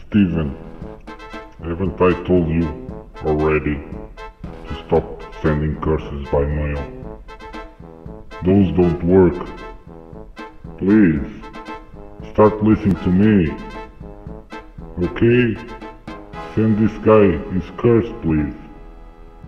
Steven, haven't I told you already to stop sending curses by mail? Those don't work. Please, start listening to me. Okay? Send this guy his curse, please.